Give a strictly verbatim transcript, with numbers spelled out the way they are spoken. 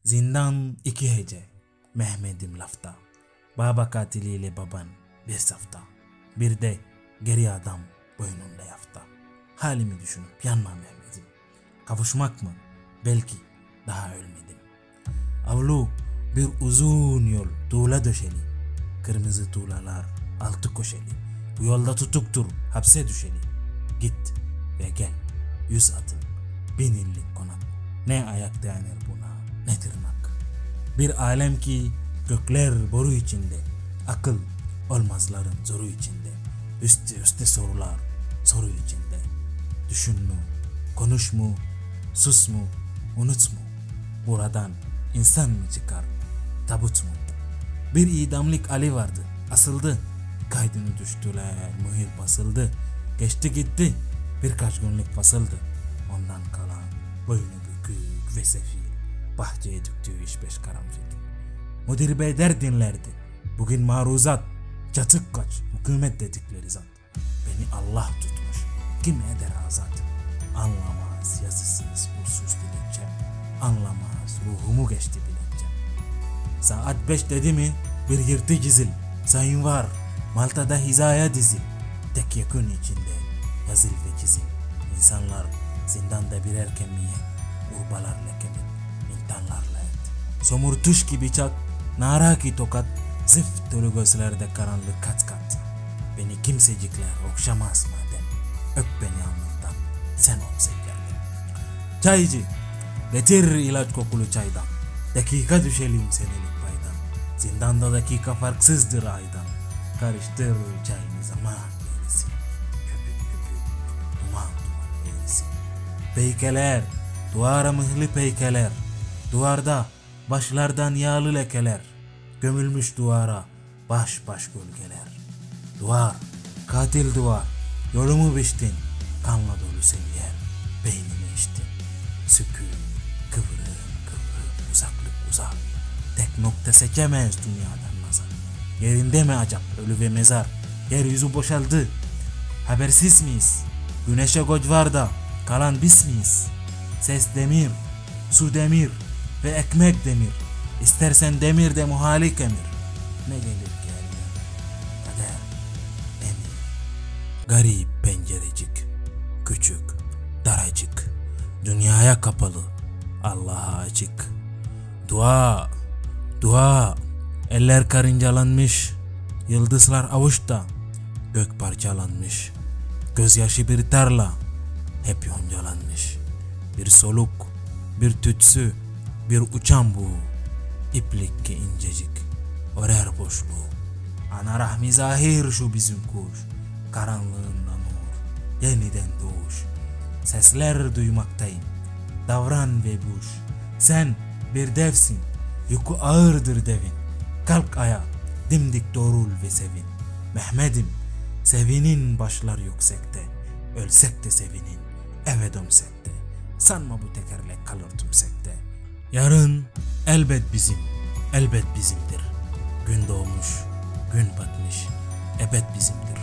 Zindan iki hece, Mehmet'im lafta. Baba katiliyle baban bir safta. Bir de geri adam boynunda yafta. Halimi düşünüp yanma Mehmet'im. Kavuşmak mı? Belki daha ölmedim. Avlu bir uzun yol tuğla döşeli. Kırmızı tuğlalar altı köşeli. Bu yolda tutuktur hapse düşeli. Git ve gel yüz atın bin illik konak. Ne ayak dayanır buna ne tırnak. Bir alem ki gökler boru içinde. Akıl olmazların zoru içinde. Üstü üste sorular soru içinde. Düşün mü, konuş mu, sus mu, unut mu? Buradan insan mı çıkar, tabut mu? Bir idamlık Ali vardı, asıldı. Kaydını düştüler, mühür basıldı. Geçti gitti, birkaç günlük fasıldı. Ondan kalan boynu bükük ve sefil. Bahçeye döktüğü iş beş karanfil. Müdür bey der dinlerdi. Bugün maruzat, çatık kaç, hükümet dedikleri zat. Beni Allah tutmuş, kim eder azat? Anlamaz yazısız ursuz dilekçem. Anlamaz ruhumu geçti bilekçem. Saat beş dedi mi bir yırtıcı zil. Sayın var, Malta'da hizaya dizil. Tek yakın içinde yazıl ve çizil. İnsanlar zindanda birer kemiğe, urbalarla kemik, intanlarla et. Somurtuş gibi çak, naraki tokat, zift dolu gözlerde karanlık kat kat. Beni kimsecikler okşamaz madem, öp beni alnından, sen olsa geldin. Çaycı, getir ilaç kokulu çaydan, dakika düşelim senelik paydan. Zindanda dakika farksızdır aydan. Karıştır çayını zaman gerisi, köpük köpük, duman duman gerisi. Peykeler, duvara mıhlı peykeler, duvarda başlardan yağlı lekeler. Gömülmüş duvara baş baş gölgeler. Duvar, katil duvar, yolumu biçtin, kanla dolu sen yer, beynimi içtin. Sükûn, kıvrım kıvrım, uzaklık uzak, tek nokta seçemez dünyadan nazar. Yerinde mi acap ölü ve mezar, yeryüzü boşaldı, habersiz miyiz? Güneşe göç var da kalan biz miyiz? Ses demir, su demir ve ekmek demir. İstersen demir de muhalik emir. Ne gelir geldi, kader, emir. Garip pencerecik, küçük, daracık, dünyaya kapalı, Allah'a açık. Dua, dua, eller karıncalanmış, yıldızlar avuçta, gök parçalanmış. Gözyaşı bir tarla, hep yoncalanmış. Bir soluk, bir tütsü, bir uçan buğu. İplik ki incecik, örer boşluğu. Ana rahmi zahir şu bizim kuş, karanlığında nur, yeniden doğuş. Sesler duymaktayım, davran ve buş. Sen bir devsin, yükü ağırdır devin. Kalk ayağa, dimdik doğrul ve sevin. Mehmet'im, sevinin başlar yüksekte. Ölsek de sevinin, eve dönsek de. Sanma bu tekerlek kalır tümsekte. Yarın elbet bizim, elbet bizimdir. Gün doğmuş, gün batmış, ebed bizimdir.